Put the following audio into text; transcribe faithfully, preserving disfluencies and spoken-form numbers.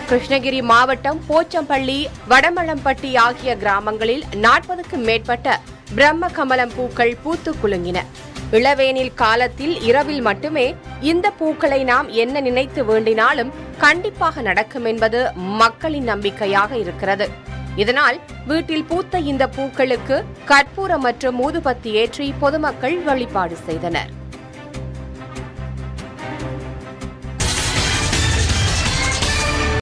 கிருஷ்ணகிரி மாவட்டம் போச்சம்பள்ளி, வடமளம்பட்டி ஆகிய கிராமங்களில் நாற்பதுக்கும் மேற்பட்ட பிரம்ம கமலம் பூக்கள் பூத்து குலுங்கின. இளவேனில் காலத்தில் இரவில் மட்டுமே இந்த பூக்களை நாம் என்ன நினைத்து வேண்டினாலும் கண்டிப்பாக நடக்கும் என்பது மக்களின் நம்பிக்கையாக இருக்கிறது. இதனால் வீட்டில் பூத்த இந்த பூக்களுக்கு கற்பூரம் மற்றும் ஊதுபத்தி ஏற்றி பொதுமக்கள் வழிபாடு செய்தனர்.